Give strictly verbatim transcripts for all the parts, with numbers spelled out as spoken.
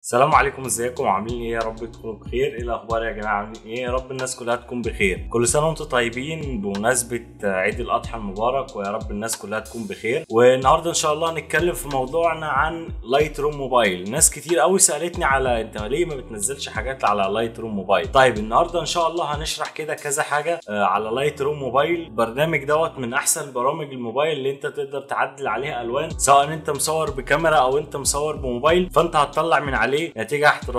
السلام عليكم، ازيكم وعاملين ايه؟ يا رب تكونوا بخير. ايه الاخبار يا جماعه؟ عاملين ايه؟ يا رب الناس كلها تكون بخير. كل سنه وانتم طيبين بمناسبه عيد الاضحى المبارك، ويا رب الناس كلها تكون بخير. والنهارده ان شاء الله هنتكلم في موضوعنا عن لايت روم موبايل. ناس كتير قوي سالتني على انت ليه ما بتنزلش حاجات على لايت روم موبايل. طيب النهارده ان شاء الله هنشرح كده كذا حاجه على لايت روم موبايل. البرنامج دوت من احسن برامج الموبايل اللي انت تقدر تعدل عليها الوان، سواء انت مصور بكاميرا او انت مصور بموبايل، فانت هتطلع من عليه نتيجه احترافيه.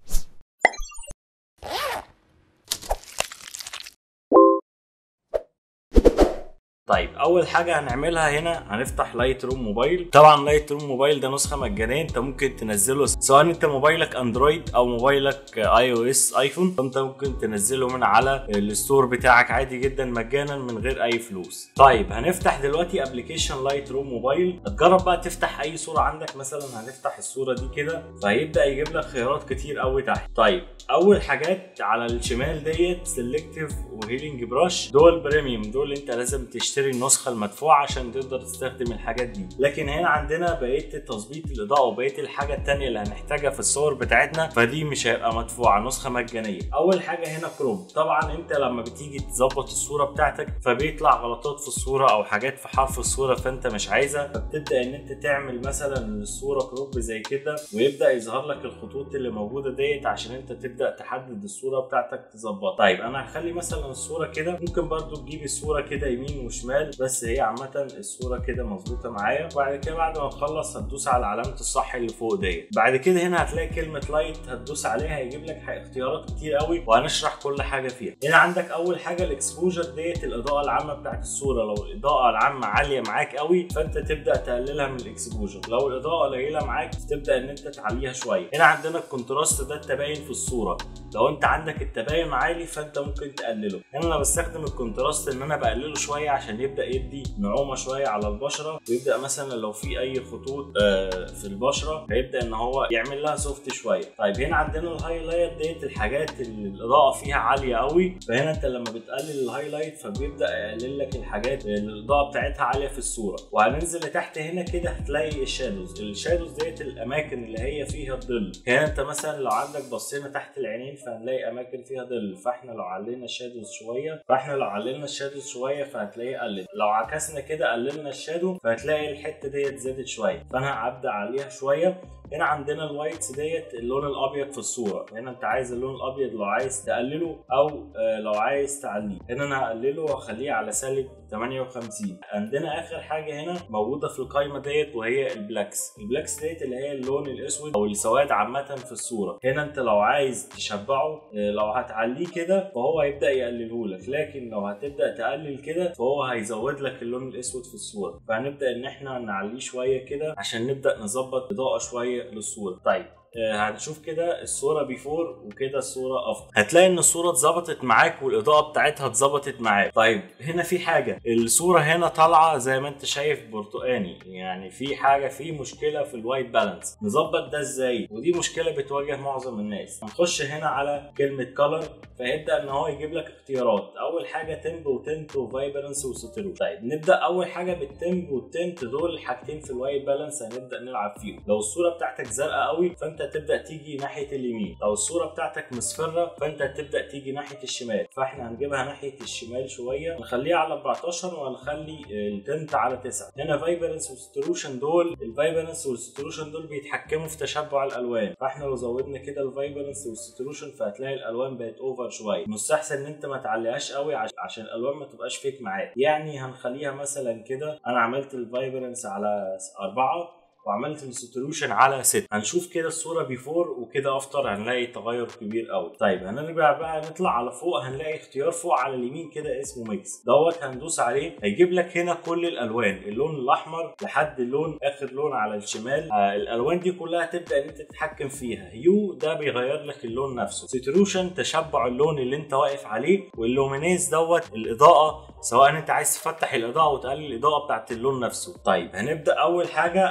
طيب اول حاجه هنعملها هنا هنفتح لايت روم موبايل. طبعا لايت روم موبايل ده نسخه مجانيه، انت ممكن تنزله سواء انت موبايلك اندرويد او موبايلك اي او اس ايفون، فانت ممكن تنزله من على الستور بتاعك عادي جدا مجانا من غير اي فلوس. طيب هنفتح دلوقتي ابلكيشن لايت روم موبايل. هتجرب بقى تفتح اي صوره عندك، مثلا هنفتح الصوره دي كده، فهيبدا يجيب لك خيارات كتير قوي تحت. طيب اول حاجات على الشمال ديت سيلكتيف وهيلينج براش، دول بريميوم، دول انت لازم تشتري النسخه المدفوعه عشان تقدر تستخدم الحاجات دي. لكن هنا عندنا بقيه تظبيط الاضاءه وبقيه الحاجه الثانيه اللي هنحتاجها في الصور بتاعتنا، فدي مش هيبقى مدفوعه، نسخه مجانيه. اول حاجه هنا كروم. طبعا انت لما بتيجي تظبط الصوره بتاعتك فبيطلع غلطات في الصوره او حاجات في حرف الصوره فانت مش عايزها، فبتبدا ان انت تعمل مثلا الصوره كروب زي كده، ويبدا يظهر لك الخطوط اللي موجوده ديت عشان انت تبدا تحدد الصوره بتاعتك تظبطها. طيب انا هخلي مثلا الصوره كده، ممكن برضو تجيب الصوره كده يمين وشمال، بس هي عامه الصوره كده مظبوطه معايا. وبعد كده بعد ما تخلص هتدوس على علامه الصح اللي فوق ديت. بعد كده هنا هتلاقي كلمه لايت، هتدوس عليها هيجيب لك اختيارات كتير قوي وهنشرح كل حاجه فيها. هنا عندك اول حاجه الاكسبوجر ديت، الاضاءه العامه بتاعت الصوره. لو الاضاءه العامه عاليه معاك قوي فانت تبدا تقللها من الاكسبوجر، لو الاضاءه قليله معاك تبدا ان انت تعليها شويه. هنا عندنا الكونتراست، ده التباين في الصوره. لو انت عندك التباين عالي فانت ممكن تقلله. هنا انا بستخدم الكونتراست ان انا بقلله شويه عشان يبدا يدي نعومه شويه على البشره، ويبدا مثلا لو في اي خطوط في البشره هيبدا ان هو يعمل لها سوفت شويه. طيب هنا عندنا الهايلايت ديت، الحاجات اللي الاضاءه فيها عاليه قوي، فهنا انت لما بتقلل الهايلايت فبيبدا يقلل لك الحاجات اللي الاضاءه بتاعتها عاليه في الصوره. وهننزل لتحت هنا كده هتلاقي الشادوز. الشادوز ديت الاماكن اللي هي فيها الظل. هنا انت مثلا لو عندك بصينا تحت العينين فهنلاقي اماكن فيها ظل، فاحنا لو علينا الشادوز شويه فاحنا لو علينا الشادوز شويه فهتلاقيه قلل. لو عكسنا كده قللنا الشادو فهتلاقي الحته ديت زادت شويه، فانا هبدا عليها شويه. هنا عندنا الوايتس ديت اللون الابيض في الصوره. هنا انت عايز اللون الابيض لو عايز تقلله او لو عايز تعليه. هنا انا هقلله واخليه على سالب ثمانية وخمسين. عندنا اخر حاجه هنا موجوده في القائمه ديت وهي البلاكس. البلاكس ديت اللي هي اللون الاسود او السواد عامه في الصوره. هنا انت لو عايز تشبعه، لو هتعليه كده فهو هيبدا يقلله لك، لكن لو هتبدا تقلل كده فهو هيزود لك اللون الاسود في الصوره. فهنبدا ان احنا نعليه شويه كده عشان نبدا نظبط اضاءه شويه للصوره. طيب هنشوف كده الصوره بيفور وكده الصوره افتر. هتلاقي ان الصوره اتظبطت معاك والاضاءه بتاعتها اتظبطت معاك. طيب هنا في حاجه، الصوره هنا طالعه زي ما انت شايف برتقاني، يعني في حاجه في مشكله في الوايت بالانس. نظبط ده ازاي؟ ودي مشكله بتواجه معظم الناس. هنخش هنا على كلمه كلر، فيبدا ان هو يجيب لك اختيارات. اول حاجه تمب وتنت وفايبرنس وساتورو. طيب نبدا اول حاجه بالتمب والتنت، دول الحاجتين في الوايت بالانس هنبدا نلعب فيهم. لو الصوره بتاعتك زرقاء قوي فانت تبدا تيجي ناحيه اليمين، لو الصوره بتاعتك مصفره فانت تبدا تيجي ناحيه الشمال. فاحنا هنجيبها ناحيه الشمال شويه، نخليها على أربعتاشر وهنخلي التنت على تسعة. هنا فايبرنس وساتوريشن، دول الفايبرنس والساتوريشن دول بيتحكموا في تشبع الالوان، فاحنا لو زودنا كده الفايبرنس والساتوريشن فهتلاقي الالوان بقت اوفر شويه. مستحسن ان انت ما تعليهاش قوي عشان الالوان ما تبقاش فيك معاك. يعني هنخليها مثلا كده، انا عملت الفايبرنس على أربعة وعملت الساتوريشن على ستة. هنشوف كده الصوره بيفور وكده افتر، هنلاقي تغير كبير قوي. طيب هنرجع بقى نطلع على فوق، هنلاقي اختيار فوق على اليمين كده اسمه ميكس دوت، هندوس عليه هيجيب لك هنا كل الالوان، اللون الاحمر لحد اللون اخر لون على الشمال. آه الالوان دي كلها تبدا ان انت تتحكم فيها. هيو ده بيغير لك اللون نفسه، ساتوريشن تشبع اللون اللي انت واقف عليه، واللومينيز دوت الاضاءه، سواء انت عايز تفتح الاضاءه وتقلل الاضاءه بتاعت اللون نفسه. طيب هنبدا اول حاجه، انا مش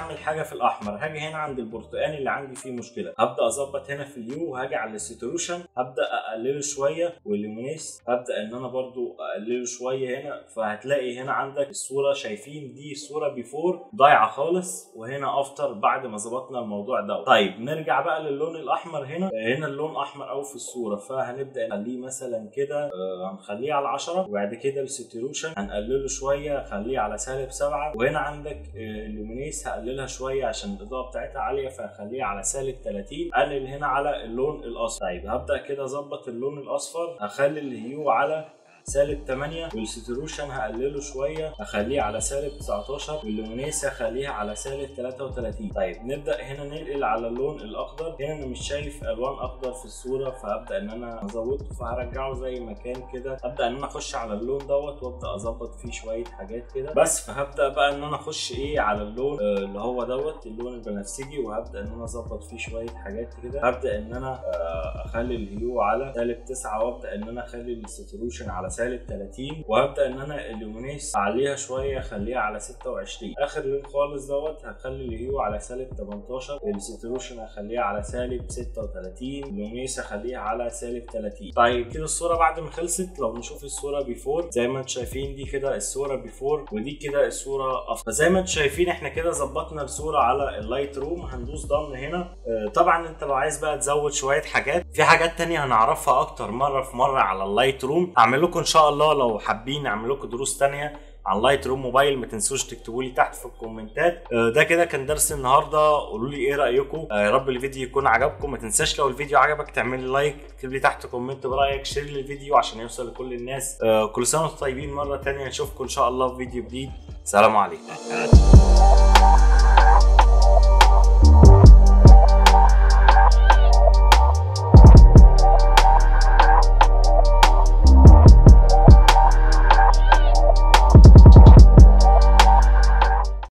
اعمل حاجه في الاحمر، هاجي هنا عند البرتقاني اللي عندي فيه مشكله، هبدا اظبط هنا في اليو، وهاجي على الساتوريشن هبدا اقلله شويه، واللومينيس هبدا ان انا برضو اقلله شويه هنا. فهتلاقي هنا عندك الصوره، شايفين دي صوره بيفور ضايعه خالص، وهنا افتر بعد ما ظبطنا الموضوع ده. طيب نرجع بقى للون الاحمر. هنا هنا اللون احمر قوي في الصوره، فهنبدا نخليه مثلا كده، آه هنخليه على عشرة، وبعد كده الساتوريشن هنقلله شويه خليه على سالب سبعة، وهنا عندك آه اللومينيس هقللها شويه عشان الاضاءه بتاعتها عاليه فهخليها على سالب ثلاثين. قلل هنا على اللون الاصفر. طيب هبدا كده اظبط اللون الاصفر، هخلي الهيو على سالب ثمانية، والساتوريشن هقلله شويه هخليه على سالب تسعتاشر، واللومينيس هخليها على سالب ثلاثة وثلاثين. طيب نبدا هنا ننقل على اللون الاخضر. هنا انا مش شايف الوان اخضر في الصوره، فهبدا ان انا ازوده، فهرجعه زي ما كان كده. ابدا ان انا اخش على اللون دوت وابدا اظبط فيه شويه حاجات كده بس. فهبدا بقى ان انا اخش ايه على اللون آه اللي هو دوت اللون البنفسجي، وهبدا ان انا اظبط فيه شويه حاجات كده. هبدا ان انا آه اخلي الهيو على سالب تسعة، وابدا ان انا اخلي الساتوريشن على سالب ثلاثين، وهبدا ان انا اللومينيس اعليها شويه اخليها على ستة وعشرين. اخر لون خالص دوت هخلي الهيو على سالب تمنتاشر، الساتوريشن هخليها على سالب ستة وثلاثين، اللومينيس هخليها على سالب ثلاثين. طيب كده الصوره بعد ما خلصت، لو نشوف الصوره بيفور زي ما انتم شايفين، دي كده الصوره بيفور، ودي كده الصوره افضل. فزي ما انتم شايفين احنا كده ظبطنا الصوره على اللايت روم. هندوس ضمن هنا. آه طبعا انت لو عايز بقى تزود شويه حاجات، في حاجات تانية هنعرفها اكتر مره في مره على اللايت روم. هعمل لكم ان شاء الله لو حابين اعمل لكم دروس تانية عن لايت روم موبايل، ما تنسوش تكتبوا لي تحت في الكومنتات. ده كده كان درس النهارده، قولوا لي ايه رايكم. يا رب الفيديو يكون عجبكم. ما تنساش لو الفيديو عجبك تعمل لي لايك، اكتب لي تحت كومنت برايك، شير لي الفيديو عشان يوصل لكل الناس. كل سنه وانتم طيبين. مره تانية نشوفكم ان شاء الله في فيديو جديد. سلام عليكم.